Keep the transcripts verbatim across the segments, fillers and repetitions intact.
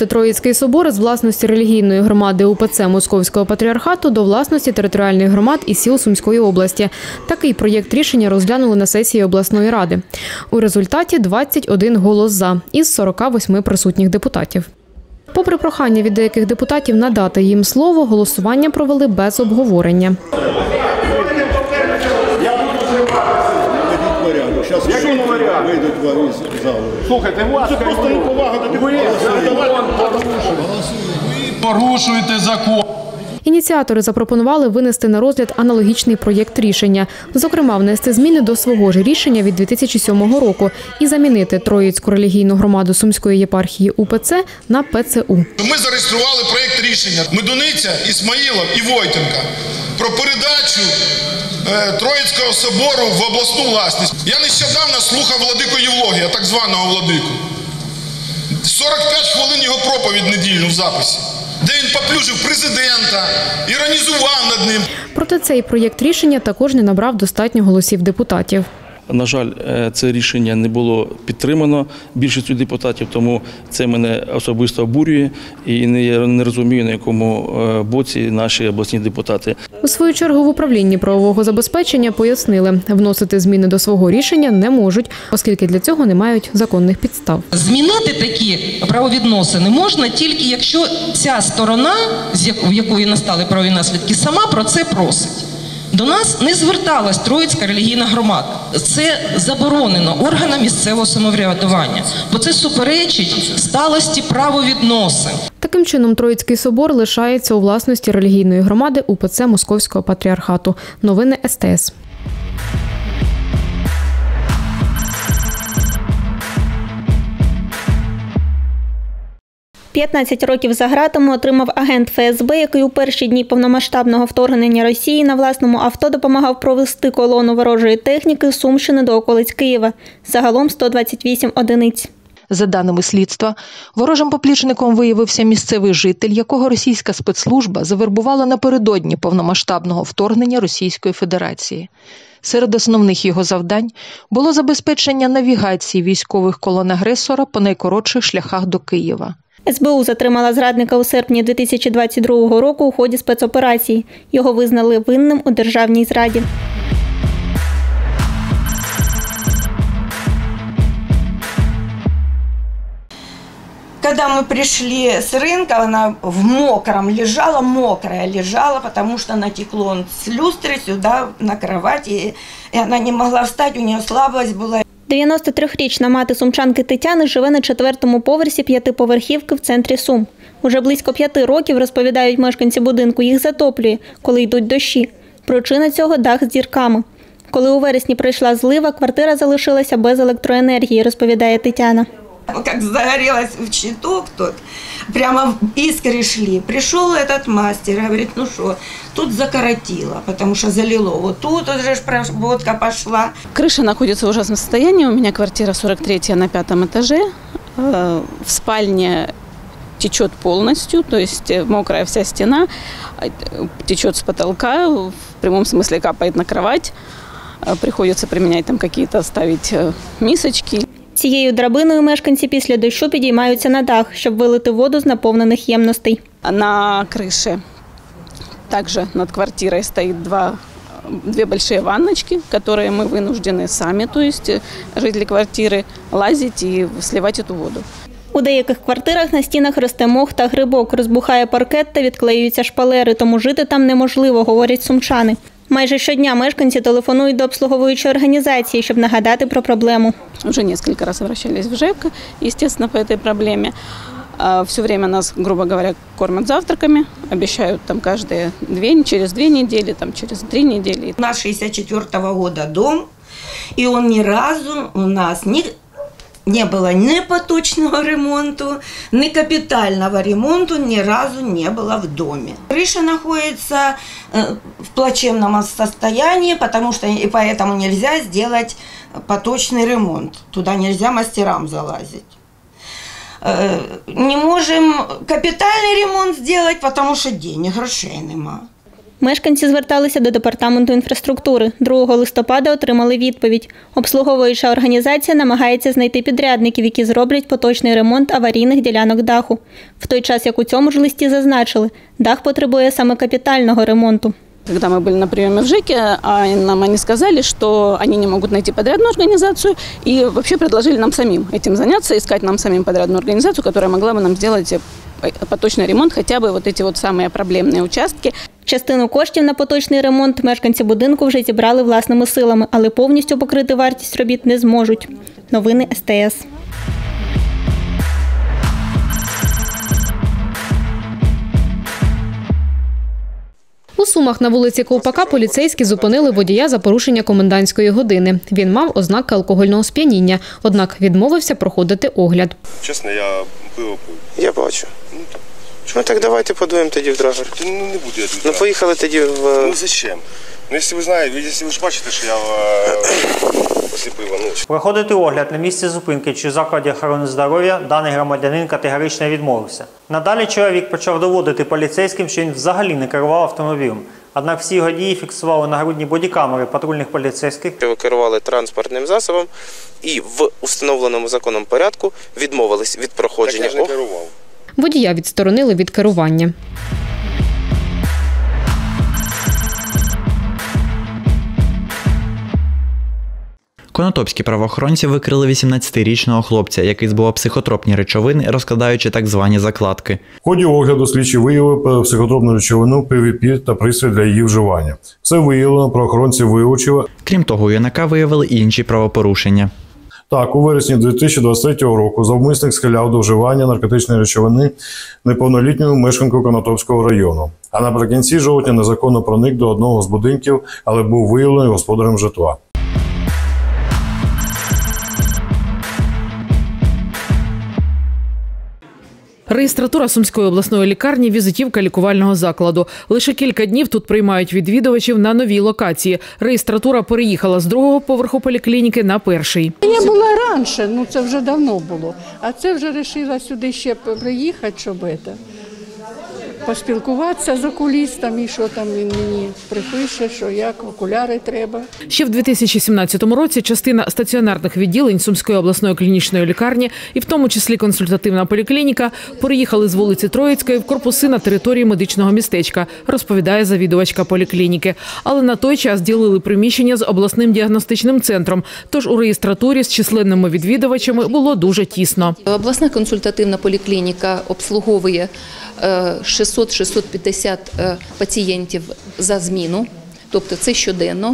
повернути Троїцький собор з власності релігійної громади УПЦ Московського патріархату до власності територіальних громад і сіл Сумської області. Такий проєкт рішення розглянули на сесії обласної ради. У результаті двадцять один голос «за» із сорока восьми присутніх депутатів. Попри прохання від деяких депутатів надати їм слово, голосування провели без обговорення. Якому варіанту? Вийдуть із залу. Слухайте, це просто неповага до депутатів. Ви порушуєте закон. Ініціатори запропонували винести на розгляд аналогічний проєкт рішення. Зокрема, внести зміни до свого ж рішення від дві тисячі сьомого року і замінити Троїцьку релігійну громаду Сумської єпархії УПЦ на ПЦУ. Ми зареєстрували проєкт рішення Медуниця, Ісмаїлов і Войтенка про передачу Троїцького собору в обласну власність. Я нещодавно слухав владику Євлогія, так званого владику. сорок п'ять хвилин його проповідь недільну в записі, де він поплюжив президента, іронізував над ним. Проте цей проєкт рішення також не набрав достатньо голосів депутатів. На жаль, це рішення не було підтримано більшістю депутатів, тому це мене особисто обурює і не розумію, на якому боці наші обласні депутати. У свою чергу в управлінні правового забезпечення пояснили, вносити зміни до свого рішення не можуть, оскільки для цього не мають законних підстав. Змінити такі правовідносини можна тільки, якщо ця сторона, в якої настали правові наслідки, сама про це просить. До нас не зверталась Троїцька релігійна громада. Це заборонено органам місцевого самоврядування, бо це суперечить сталості правовідносин. Таким чином, Троїцький собор лишається у власності релігійної громади УПЦ Московського патріархату. Новини ес те ес. п'ятнадцять років за ґратами отримав агент еф ес бе, який у перші дні повномасштабного вторгнення Росії на власному авто допомагав провести колону ворожої техніки з Сумщини до околиць Києва. Загалом сто двадцять вісім одиниць. За даними слідства, ворожим поплічником виявився місцевий житель, якого російська спецслужба завербувала напередодні повномасштабного вторгнення Російської Федерації. Серед основних його завдань було забезпечення навігації військових колон агресора по найкоротших шляхах до Києва. ес бе у затримала зрадника у серпні дві тисячі двадцять другого року у ході спецоперації. Його визнали винним у державній зраді. Когда мы пришли с рынка, она в мокром лежала, мокрая лежала, потому что натекло с люстры сюда на кровать, и она не могла встать, у нее слабость была. дев'яносто трьохрічна мати сумчанки Тетяни живе на четвертому поверсі п'ятиповерхівки в центрі Сум. Уже близько п'яти років, розповідають мешканці будинку, їх затоплює, коли йдуть дощі. Причина цього – дах з дірками. Коли у вересні прийшла злива, квартира залишилася без електроенергії, розповідає Тетяна. Как загорелась в щиток тот, прямо искры шли. Пришел этот мастер, говорит, ну что, тут закоротило, потому что залило. Вот тут уже проводка пошла. Крыша находится в ужасном состоянии. У меня квартира сорок третья на пятом этаже. В спальне течет полностью, то есть мокрая вся стена, течет с потолка, в прямом смысле капает на кровать. Приходится применять там какие-то, ставить мисочки. Цією драбиною мешканці після дощу підіймаються на дах, щоб вилити воду з наповнених ємностей. На крыше также над квартирой стоит два, две большие ванночки, которые мы вынуждены сами, то есть жители квартиры, лазить и сливать эту воду. У деяких квартирах на стінах росте мох та грибок, розбухає паркет та відклеюються шпалери, тому жити там неможливо, говорять сумчани. Майже щодня мешканці телефонують до обслуговуючої організації, щоб нагадати про проблему. Уже несколько раз обращались в ЖЭК, естественно, по этой проблеме. Все время нас, грубо говоря, кормят завтраками, обещают там каждые две, через две недели, там через три недели. У нас шестьдесят четвёртого года дом, и он ни разу у нас не... Не было ни поточного ремонту, ни капитального ремонту, ни разу не было в доме. Крыша находится в плачевном состоянии, потому что и поэтому нельзя сделать поточный ремонт. Туда нельзя мастерам залазить. Не можем капитальный ремонт сделать, потому что денег, грошей нема. Мешканці зверталися до департаменту інфраструктури. другого листопада отримали відповідь. Обслуговуюча організація намагається знайти підрядників, які зроблять поточний ремонт аварійних ділянок даху. В той час, як у цьому ж листі зазначили, дах потребує саме капітального ремонту. Когда мы были на приеме в ЖЭКе, нам они сказали, что они не могут найти подрядную организацию и вообще предложили нам самим этим заняться, искать нам самим подрядную организацию, которая могла бы нам сделать поточный ремонт, хотя бы вот эти вот самые проблемные участки. Частину коштів на поточний ремонт мешканці будинку вже зібрали власними силами, але повністю покрити вартість робіт не зможуть. Новини ес те ес. У Сумах на вулиці Ковпака поліцейські зупинили водія за порушення комендантської години. Він мав ознаки алкогольного сп'яніння, однак відмовився проходити огляд. Чесно, я пиво пив. Я бачу. Ну так, ну, так давайте подуємо тоді в драгер. Ну не буду я тут. Ну поїхали тоді в... Ну зачем? Ну якщо ви знаєте, якщо ви ж бачите, що я після пива, ну. Проходити огляд на місці зупинки чи в закладі охорони здоров'я даний громадянин категорично відмовився. Надалі чоловік почав доводити поліцейським, що він взагалі не керував автомобілем. Однак всі його дії фіксували нагрудні бодікамери патрульних поліцейських. Ви керували транспортним засобом і в установленому законом порядку відмовились від проходження. Так я ж не керував. Водія відсторонили від керування. Конотопські правоохоронці викрили вісімнадцятирічного хлопця, який збував психотропні речовини, розкладаючи так звані закладки. В ході огляду слідчі виявили психотропну речовину, пі ві пі та пристрій для її вживання. Все виявлено, правоохоронці вилучили. Крім того, у юнака виявили і інші правопорушення. Так, у вересні дві тисячі двадцять третього року зловмисник схиляв до вживання наркотичної речовини неповнолітньою мешканкою Конотопського району. А наприкінці жовтня незаконно проник до одного з будинків, але був виявлений господарем житла. Реєстратура Сумської обласної лікарні – візитівка лікувального закладу. Лише кілька днів тут приймають відвідувачів на новій локації. Реєстратура переїхала з другого поверху поліклініки на перший. Я була раніше, ну це вже давно було. А це вже вирішила сюди ще приїхати, щоб це, поспілкуватися з окулістом і що там він мені припише, що як, окуляри треба. Ще в дві тисячі сімнадцятому році частина стаціонарних відділень Сумської обласної клінічної лікарні, і в тому числі консультативна поліклініка, переїхали з вулиці Троїцької в корпуси на території медичного містечка, розповідає завідувачка поліклініки. Але на той час ділили приміщення з обласним діагностичним центром, тож у реєстратурі з численними відвідувачами було дуже тісно. Обласна консультативна поліклініка обслуговує шістсот - шістсот п'ятдесят пацієнтів за зміну, тобто це щоденно.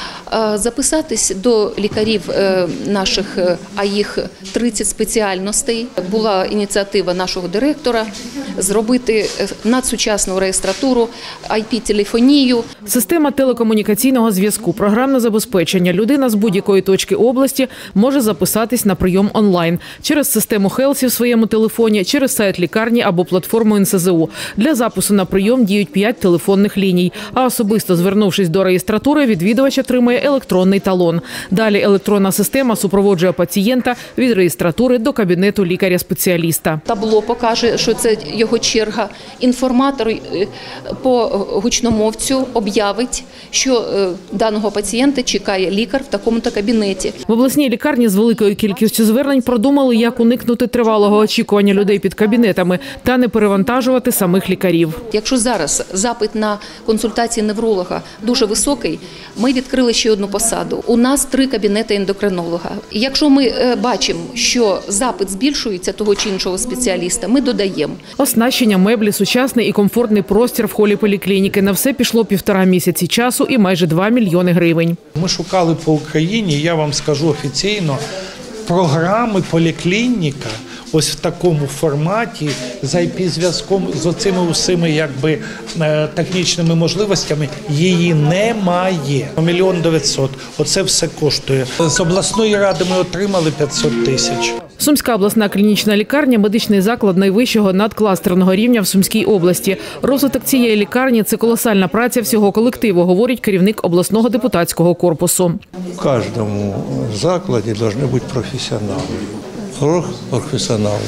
Записатись до лікарів наших, а їх тридцять спеціальностей. Була ініціатива нашого директора зробити надсучасну реєстратуру, ай пі-телефонію. Система телекомунікаційного зв'язку, програмне забезпечення. Людина з будь-якої точки області може записатись на прийом онлайн через систему Хелсі в своєму телефоні, через сайт лікарні або платформу ен ес зе у. Для запису на прийом діють п'ять телефонних ліній, а особисто звернувшись до реєстратури, відвідувач отримує електронний талон. Далі електронна система супроводжує пацієнта від реєстратури до кабінету лікаря-спеціаліста. Табло покаже, що це його черга. Інформатор по гучномовцю об'явить, що даного пацієнта чекає лікар в такому-то кабінеті. В обласній лікарні з великою кількістю звернень продумали, як уникнути тривалого очікування людей під кабінетами та не перевантажувати самих лікарів. Якщо зараз запит на консультації невролога дуже високий, ми відкрили ще одну посаду. У нас три кабінети ендокринолога. Якщо ми бачимо, що запит збільшується того чи іншого спеціаліста, ми додаємо. Оснащення, меблі, сучасний і комфортний простір в холі поліклініки. На все пішло півтора місяці часу і майже два мільйони гривень. Ми шукали по Україні, я вам скажу офіційно, програми поліклініка ось в такому форматі, з ай пі-зв'язком, з оцими усіми якби технічними можливостями, її немає. Мільйон дев'ятсот. Оце все коштує. З обласної ради ми отримали п'ятсот тисяч. Сумська обласна клінічна лікарня – медичний заклад найвищого надкластерного рівня в Сумській області. Розвиток цієї лікарні – це колосальна праця всього колективу, говорить керівник обласного депутатського корпусу. В кожному закладі повинні бути професіонали. Професіоналом.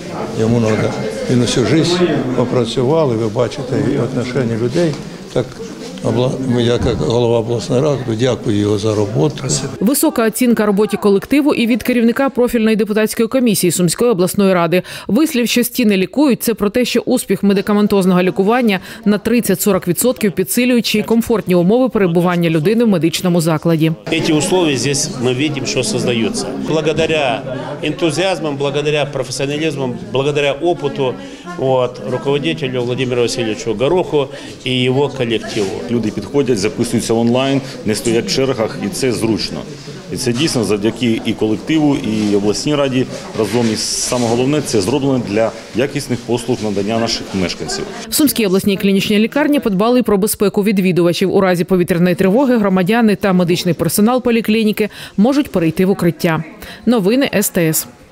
Йому треба. Він усю життя попрацював, і ви бачите відношення людей, як Я, як голова обласної ради, дякую його за роботу. Висока оцінка роботі колективу і від керівника профільної депутатської комісії Сумської обласної ради. Вислів, що стіни лікують, це про те, що успіх медикаментозного лікування на тридцять-сорок відсотків підсилюючи комфортні умови перебування людини в медичному закладі. Ці умови тут ми бачимо, що створюються. Благодаря ентузіазму, благодаря професіоналізму, благодаря опиту от, руководителю Владимиру Васильовичу Гороху і його колективу. Люди підходять, записуються онлайн, не стоять в чергах, і це зручно. І це дійсно завдяки і колективу, і обласній раді разом. І саме головне, це зроблено для якісних послуг надання наших мешканців. В Сумській обласній клінічній лікарні подбали і про безпеку відвідувачів. У разі повітряної тривоги громадяни та медичний персонал поліклініки можуть перейти в укриття. Новини ес те ес.